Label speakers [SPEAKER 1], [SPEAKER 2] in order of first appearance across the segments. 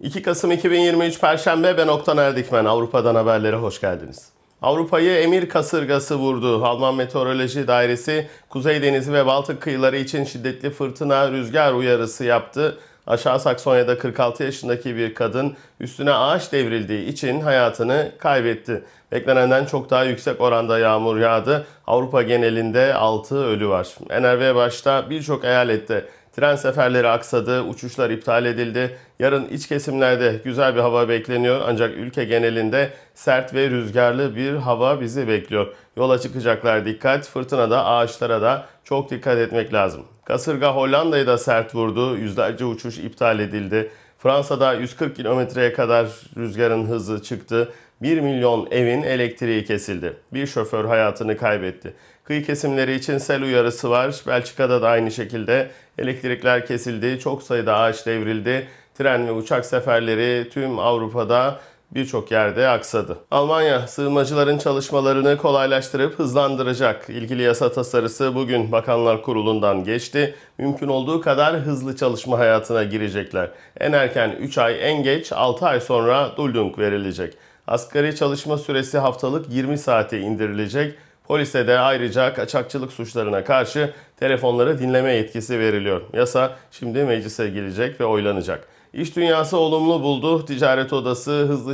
[SPEAKER 1] 2 Kasım 2023 Perşembe, ben Oktan Erdikmen. Avrupa'dan haberlere hoş geldiniz. Avrupa'yı emir kasırgası vurdu. Alman Meteoroloji Dairesi Kuzey Denizi ve Baltık kıyıları için şiddetli fırtına rüzgar uyarısı yaptı. Aşağı Saksonya'da 46 yaşındaki bir kadın üstüne ağaç devrildiği için hayatını kaybetti. Beklenenden çok daha yüksek oranda yağmur yağdı. Avrupa genelinde 6 ölü var. NRV başta birçok eyalette tren seferleri aksadı, uçuşlar iptal edildi. Yarın iç kesimlerde güzel bir hava bekleniyor ancak ülke genelinde sert ve rüzgarlı bir hava bizi bekliyor. Yola çıkacaklar dikkat, fırtınada ağaçlara da çok dikkat etmek lazım. Kasırga Hollanda'yı da sert vurdu, yüzlerce uçuş iptal edildi. Fransa'da 140 kilometreye kadar rüzgarın hızı çıktı. 1 milyon evin elektriği kesildi. Bir şoför hayatını kaybetti. Kıyı kesimleri için sel uyarısı var. Belçika'da da aynı şekilde elektrikler kesildi. Çok sayıda ağaç devrildi. Tren ve uçak seferleri tüm Avrupa'da birçok yerde aksadı. Almanya sığınmacıların çalışmalarını kolaylaştırıp hızlandıracak. İlgili yasa tasarısı bugün Bakanlar Kurulu'ndan geçti. Mümkün olduğu kadar hızlı çalışma hayatına girecekler. En erken 3 ay, en geç 6 ay sonra Duldung verilecek. Asgari çalışma süresi haftalık 20 saate indirilecek. Polise de ayrıca kaçakçılık suçlarına karşı telefonları dinleme yetkisi veriliyor. Yasa şimdi meclise gelecek ve oylanacak. İş dünyası olumlu buldu. Ticaret Odası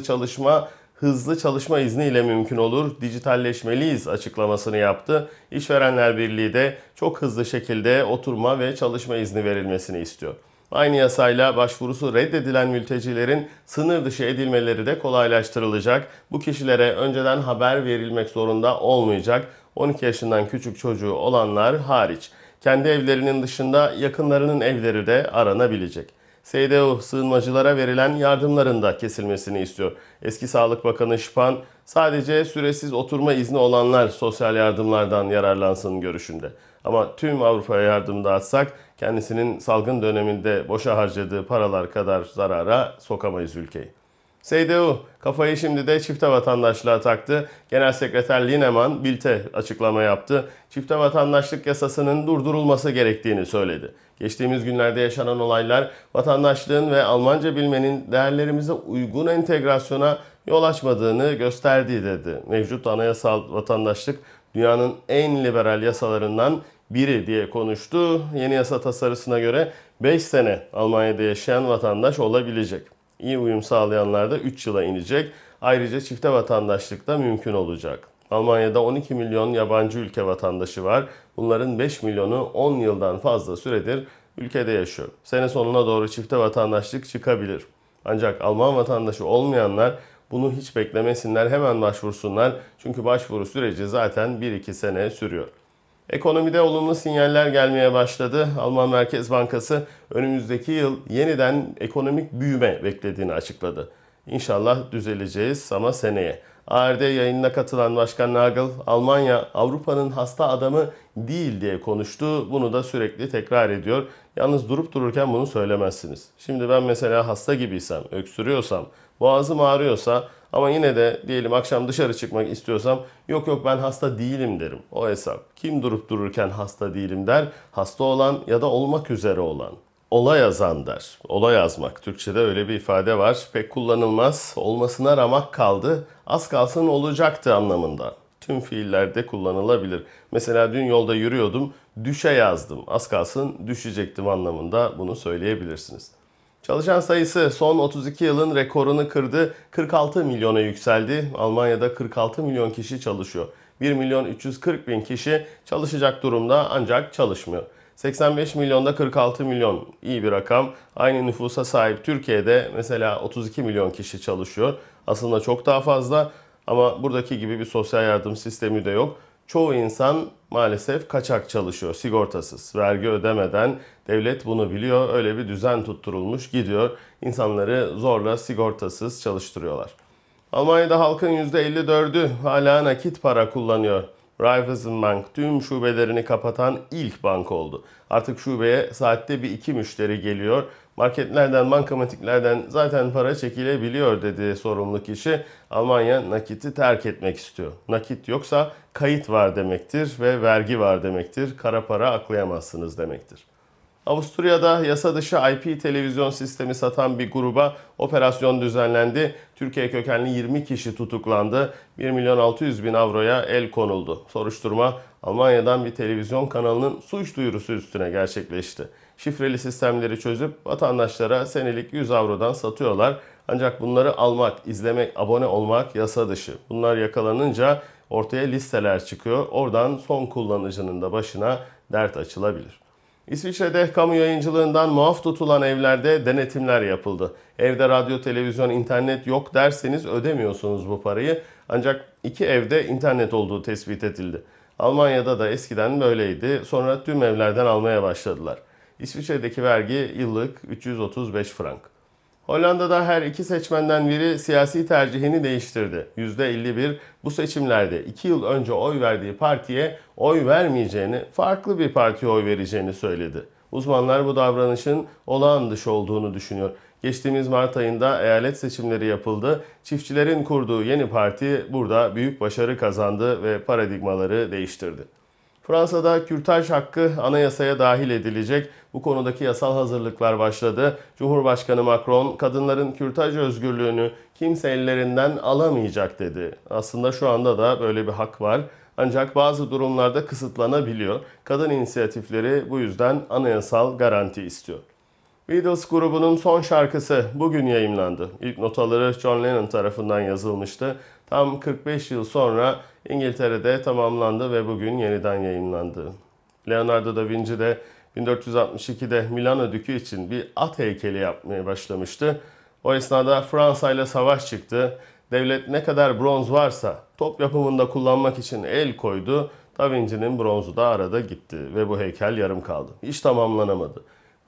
[SPEAKER 1] hızlı çalışma izniyle mümkün olur. Dijitalleşmeliyiz açıklamasını yaptı. İşverenler Birliği de çok hızlı şekilde oturma ve çalışma izni verilmesini istiyor. Aynı yasayla başvurusu reddedilen mültecilerin sınır dışı edilmeleri de kolaylaştırılacak. Bu kişilere önceden haber verilmek zorunda olmayacak. 12 yaşından küçük çocuğu olanlar hariç. Kendi evlerinin dışında yakınlarının evleri de aranabilecek. CDU sığınmacılara verilen yardımların da kesilmesini istiyor. Eski Sağlık Bakanı Spahn sadece süresiz oturma izni olanlar sosyal yardımlardan yararlansın görüşünde. Ama tüm Avrupa'ya yardım dağıtsak kendisinin salgın döneminde boşa harcadığı paralar kadar zarara sokamayız ülkeyi. CDU kafayı şimdi de çifte vatandaşlığa taktı. Genel Sekreter Linnemann Bild'e açıklama yaptı. Çifte vatandaşlık yasasının durdurulması gerektiğini söyledi. Geçtiğimiz günlerde yaşanan olaylar vatandaşlığın ve Almanca bilmenin değerlerimize uygun entegrasyona yol açmadığını gösterdi dedi. Mevcut anayasal vatandaşlık dünyanın en liberal yasalarından biri diye konuştu. Yeni yasa tasarısına göre 5 sene Almanya'da yaşayan vatandaş olabilecek. İyi uyum sağlayanlar da 3 yıla inecek. Ayrıca çifte vatandaşlık da mümkün olacak. Almanya'da 12 milyon yabancı ülke vatandaşı var. Bunların 5 milyonu 10 yıldan fazla süredir ülkede yaşıyor. Sene sonuna doğru çifte vatandaşlık çıkabilir. Ancak Alman vatandaşı olmayanlar bunu hiç beklemesinler, hemen başvursunlar. Çünkü başvuru süreci zaten 1-2 sene sürüyor. Ekonomide olumlu sinyaller gelmeye başladı. Alman Merkez Bankası önümüzdeki yıl yeniden ekonomik büyüme beklediğini açıkladı. İnşallah düzeleceğiz ama seneye. ARD yayınına katılan Başkan Nagel, Almanya Avrupa'nın hasta adamı değil diye konuştu. Bunu da sürekli tekrar ediyor. Yalnız durup dururken bunu söylemezsiniz. Şimdi ben mesela hasta gibiysem, öksürüyorsam, boğazım ağrıyorsa ama yine de diyelim akşam dışarı çıkmak istiyorsam yok ben hasta değilim derim. O hesap. Kim durup dururken hasta değilim der? Hasta olan ya da olmak üzere olan. Ola yazan der. Ola yazmak. Türkçe'de öyle bir ifade var. Pek kullanılmaz. Olmasına ramak kaldı. Az kalsın olacaktı anlamında. Tüm fiillerde kullanılabilir. Mesela dün yolda yürüyordum. Düşe yazdım. Az kalsın düşecektim anlamında bunu söyleyebilirsiniz. Çalışan sayısı son 32 yılın rekorunu kırdı. 46 milyona yükseldi. Almanya'da 46 milyon kişi çalışıyor. 1 milyon 340 bin kişi çalışacak durumda ancak çalışmıyor. 85 milyonda 46 milyon iyi bir rakam. Aynı nüfusa sahip Türkiye'de mesela 32 milyon kişi çalışıyor. Aslında çok daha fazla ama buradaki gibi bir sosyal yardım sistemi de yok. Çoğu insan maalesef kaçak çalışıyor, sigortasız, vergi ödemeden. Devlet bunu biliyor, öyle bir düzen tutturulmuş gidiyor. İnsanları zorla sigortasız çalıştırıyorlar. Almanya'da halkın %54'ü hala nakit para kullanıyor. Raiffeisenbank tüm şubelerini kapatan ilk bank oldu. Artık şubeye saatte bir iki müşteri geliyor. Marketlerden, bankamatiklerden zaten para çekilebiliyor dedi sorumlu kişi. Almanya nakiti terk etmek istiyor. Nakit yoksa kayıt var demektir ve vergi var demektir. Kara para aklayamazsınız demektir. Avusturya'da yasa dışı IP televizyon sistemi satan bir gruba operasyon düzenlendi. Türkiye kökenli 20 kişi tutuklandı. 1.600.000 avroya el konuldu. Soruşturma Almanya'dan bir televizyon kanalının suç duyurusu üstüne gerçekleşti. Şifreli sistemleri çözüp vatandaşlara senelik 100 avrodan satıyorlar. Ancak bunları almak, izlemek, abone olmak yasa dışı. Bunlar yakalanınca ortaya listeler çıkıyor. Oradan son kullanıcının da başına dert açılabilir. İsviçre'de kamu yayıncılığından muaf tutulan evlerde denetimler yapıldı. Evde radyo, televizyon, internet yok derseniz ödemiyorsunuz bu parayı. Ancak 2 evde internet olduğu tespit edildi. Almanya'da da eskiden böyleydi. Sonra tüm evlerden almaya başladılar. İsviçre'deki vergi yıllık 335 frank. Hollanda'da her iki seçmenden biri siyasi tercihini değiştirdi. %51 bu seçimlerde 2 yıl önce oy verdiği partiye oy vermeyeceğini, farklı bir partiye oy vereceğini söyledi. Uzmanlar bu davranışın olağan dışı olduğunu düşünüyor. Geçtiğimiz Mart ayında eyalet seçimleri yapıldı. Çiftçilerin kurduğu yeni parti burada büyük başarı kazandı ve paradigmaları değiştirdi. Fransa'da kürtaj hakkı anayasaya dahil edilecek. Bu konudaki yasal hazırlıklar başladı. Cumhurbaşkanı Macron, kadınların kürtaj özgürlüğünü kimse ellerinden alamayacak dedi. Aslında şu anda da böyle bir hak var. Ancak bazı durumlarda kısıtlanabiliyor. Kadın inisiyatifleri bu yüzden anayasal garanti istiyor. Beatles grubunun son şarkısı bugün yayımlandı. İlk notaları John Lennon tarafından yazılmıştı. Tam 45 yıl sonra İngiltere'de tamamlandı ve bugün yeniden yayımlandı. Leonardo da Vinci de 1462'de Milano Dükü için bir at heykeli yapmaya başlamıştı. O esnada Fransa ile savaş çıktı. Devlet ne kadar bronz varsa top yapımında kullanmak için el koydu. Da Vinci'nin bronzu da arada gitti ve bu heykel yarım kaldı. Hiç tamamlanamadı.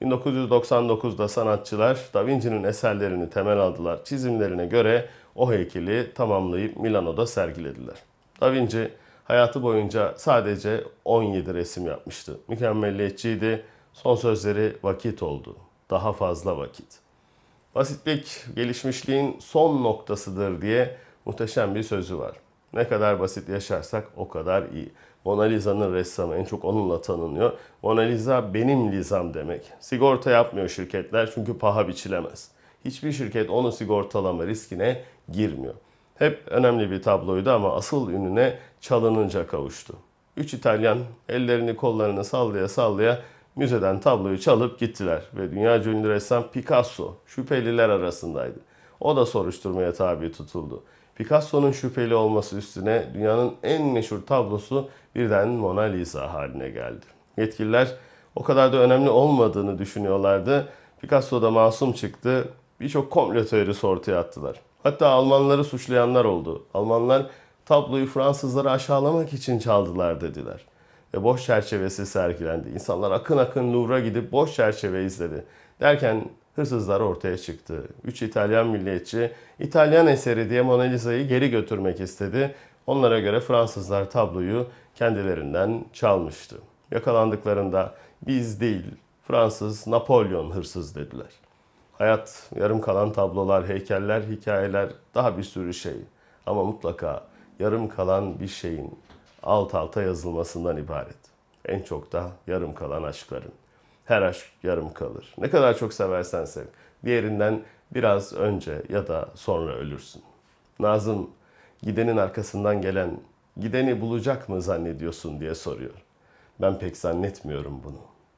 [SPEAKER 1] 1999'da sanatçılar Da Vinci'nin eserlerini temel aldılar. Çizimlerine göre o heykeli tamamlayıp Milano'da sergilediler. Da Vinci hayatı boyunca sadece 17 resim yapmıştı. Mükemmelliyetçiydi. Son sözleri vakit oldu. Daha fazla vakit. Basitlik gelişmişliğin son noktasıdır diye muhteşem bir sözü var. Ne kadar basit yaşarsak o kadar iyi. Mona Lisa'nın ressamı en çok onunla tanınıyor. Mona Lisa benim Lisa'm demek. Sigorta yapmıyor şirketler çünkü paha biçilemez. Hiçbir şirket onu sigortalama riskine girmiyor. Hep önemli bir tabloydu ama asıl ününe çalınınca kavuştu. 3 İtalyan ellerini kollarını sallaya sallaya müzeden tabloyu çalıp gittiler ve dünyaca ünlü ressam Picasso şüpheliler arasındaydı. O da soruşturmaya tabi tutuldu. Picasso'nun şüpheli olması üstüne dünyanın en meşhur tablosu birden Mona Lisa haline geldi. Yetkililer o kadar da önemli olmadığını düşünüyorlardı. Picasso da masum çıktı. Birçok komplo teorisi ortaya attılar. Hatta Almanları suçlayanlar oldu. Almanlar tabloyu Fransızları aşağılamak için çaldılar dediler. Ve boş çerçevesi sergilendi. İnsanlar akın akın Louvre'a gidip boş çerçeve izledi. Derken hırsızlar ortaya çıktı. 3 İtalyan milliyetçi İtalyan eseri diye Mona Lisa'yı geri götürmek istedi. Onlara göre Fransızlar tabloyu kendilerinden çalmıştı. Yakalandıklarında biz değil Fransız Napolyon hırsız dediler. Hayat yarım kalan tablolar, heykeller, hikayeler, daha bir sürü şey. Ama mutlaka yarım kalan bir şeyin alt alta yazılmasından ibaret. En çok da yarım kalan aşkların. Her aşk yarım kalır. Ne kadar çok seversen sev. Diğerinden biraz önce ya da sonra ölürsün. Nazım, gidenin arkasından gelen, gideni bulacak mı zannediyorsun diye soruyor. Ben pek zannetmiyorum bunu.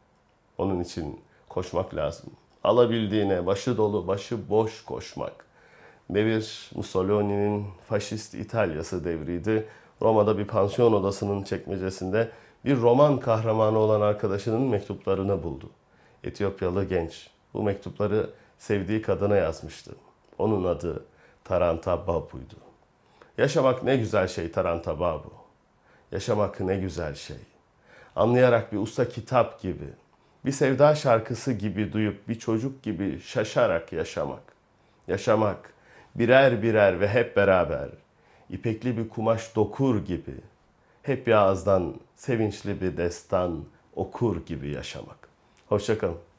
[SPEAKER 1] Onun için koşmak lazım. Alabildiğine başı dolu, başı boş koşmak. Devir Mussolini'nin faşist İtalyası devriydi. Roma'da bir pansiyon odasının çekmecesinde bir roman kahramanı olan arkadaşının mektuplarını buldu. Etiyopyalı genç. Bu mektupları sevdiği kadına yazmıştı. Onun adı Taranta Babu'ydu. Yaşamak ne güzel şey Taranta Babu. Yaşamak ne güzel şey. Anlayarak bir usta kitap gibi, bir sevda şarkısı gibi duyup bir çocuk gibi şaşarak yaşamak. Yaşamak birer birer ve hep beraber, ipekli bir kumaş dokur gibi, hep bir ağızdan sevinçli bir destan okur gibi yaşamak. Hoşça kalın.